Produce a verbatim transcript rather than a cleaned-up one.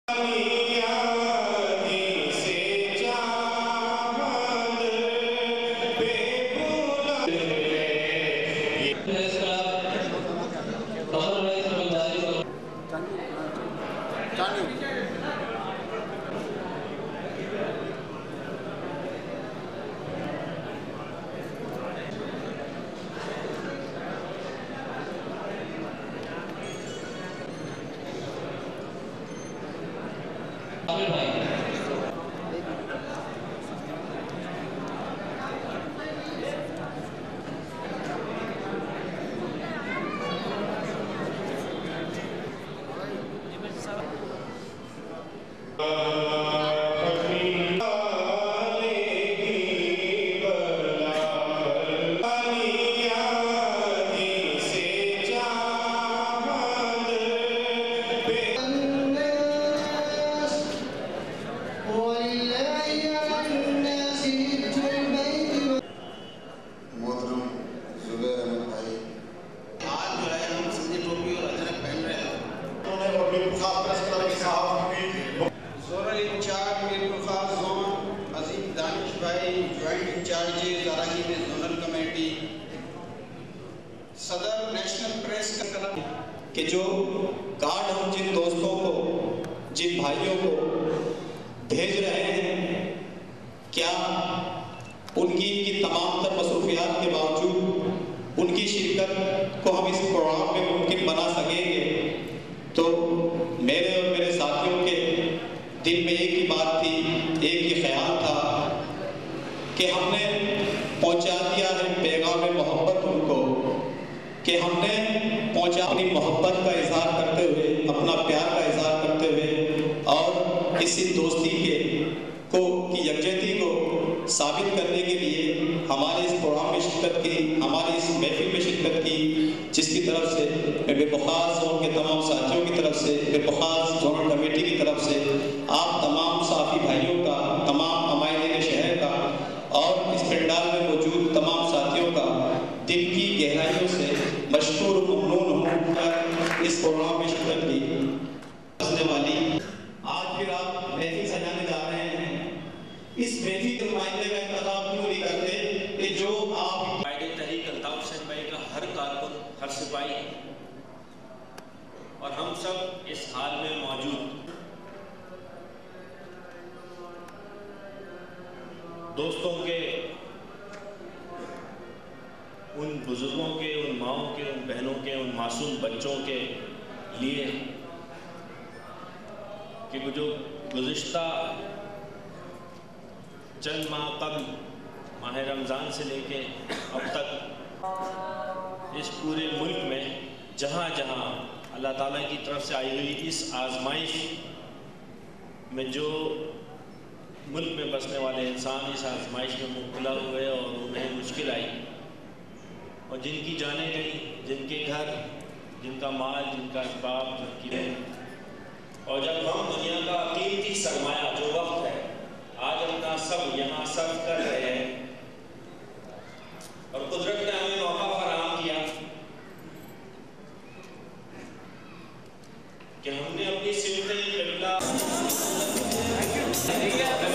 صدر national press کا club کہ جو کارڈ ہم جن دوستوں کو جن بھائیوں کو بھیج رہے ہیں کیا ان کی ان کی تمام تر مصروفیات کے باوجود ان کی شرکت کو ہم اس پروگرام میں ممکن بنا سکیں گے؟ تو میرے اور میرے ساتھیوں کے دل میں ایک ہی بات تھی، ایک ہی خیال تھا کہ ہم نے پہنچا دیا ہے پیغام محبت ان کو، کہ ہم نے پہنچا اپنی محبت کا اظہار کرتے ہوئے، اپنا پیار کا اظہار کرتے ہوئے اور اسی دوستی کے کو کی یکجہتی کو ثابت کرنے کے لیے ہمارے اس پروگرام میں شرکت کی، ہمارے اس محفل میں شرکت کی، جس کی طرف سے میں بے بخار زون کے تمام ساتھیوں کی طرف سے، بے بخار زونل کمیٹی کی طرف سے آپ تمام صحافی بھائیوں کا، تمام عمائدین شہر کا اور اس پنڈال میں موجود تمام ساتھیوں کا دل کی گہرائیوں سے مشکور و ممنون ہوں کر اس پروگرام میں شرکت کی کرنے والی آج پھر آپ محفل سجانے جا رہے ہیں، اس محفل کے نمائندے کا انتخاب کیوں نہیں کرتے کہ جو آپ قائد تحریک الطاف حسین بھائی کا ہر کارکن، ہر سپاہی اور ہم سب اس حال میں موجود دوستوں کے، ان بزرگوں کے، ان ماؤں کے، ان بہنوں کے، ان معصوم بچوں کے لیے کہ جو گزشتہ چند ماہ قبل ماہ رمضان سے لے کے اب تک اس پورے ملک میں جہاں جہاں اللہ تعالیٰ کی طرف سے آئی ہوئی اس آزمائش میں جو ملک میں بسنے والے انسان اس آزمائش میں مبتلا ہوئے اور انہیں مشکل آئی اور جن کی جانیں گئیں، جن کے گھر، جن کا مال، جن کا اسباب، جن کی رہن، اور جب ہم دنیا کا قیمتی سرمایہ جو وقت ہے آج اپنا سب یہاں صرف کر رہے ہیں اور قدرت نے ہمیں موقع فراہم کیا کہ ہم نے اپنی سمت قبلہ